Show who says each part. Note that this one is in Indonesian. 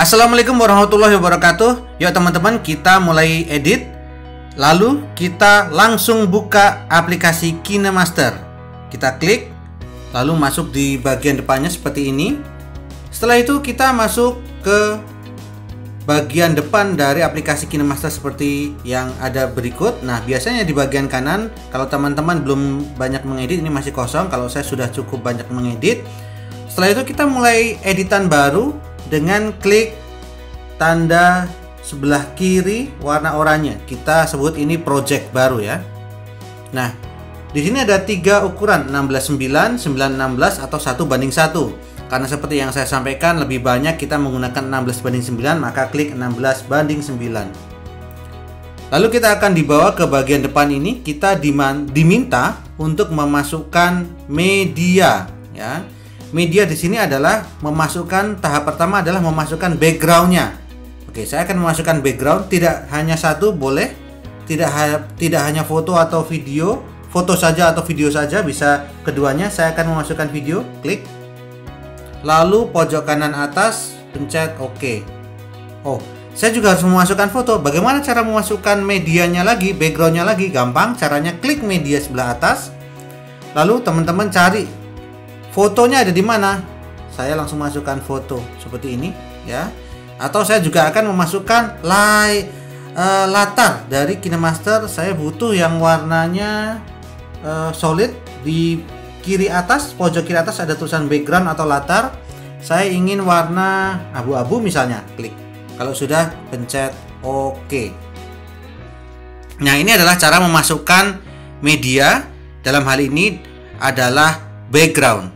Speaker 1: Assalamualaikum warahmatullahi wabarakatuh. Yuk teman-teman, kita mulai edit. Lalu kita langsung buka aplikasi KineMaster. Kita klik, lalu masuk di bagian depannya seperti ini. Setelah itu kita masuk ke bagian depan dari aplikasi KineMaster seperti yang ada berikut. Nah, biasanya di bagian kanan, kalau teman-teman belum banyak mengedit, ini masih kosong. Kalau saya sudah cukup banyak mengedit. Setelah itu kita mulai editan baru dengan klik tanda sebelah kiri warna oranye. Kita sebut ini project baru ya. Nah, di sini ada 3 ukuran, 16:9, 9:16 atau 1:1. Karena seperti yang saya sampaikan, lebih banyak kita menggunakan 16:9, maka klik 16:9. Lalu kita akan dibawa ke bagian depan ini. Kita diminta untuk memasukkan media ya. Media di sini adalah memasukkan, tahap pertama adalah memasukkan backgroundnya. Oke, saya akan memasukkan background, tidak hanya satu, boleh tidak hanya foto atau video, foto saja atau video saja, bisa keduanya. Saya akan memasukkan video, klik, lalu pojok kanan atas pencet OK. Oh, saya juga harus memasukkan foto. Bagaimana cara memasukkan medianya lagi, backgroundnya lagi? Gampang, caranya klik media sebelah atas, lalu teman-teman cari fotonya ada di mana. Saya langsung masukkan foto seperti ini ya. Atau saya juga akan memasukkan latar dari KineMaster. Saya butuh yang warnanya solid. Di kiri atas, pojok kiri atas ada tulisan background atau latar. Saya ingin warna abu-abu misalnya, klik. Kalau sudah, pencet OK. Nah, ini adalah cara memasukkan media. Dalam hal ini adalah background.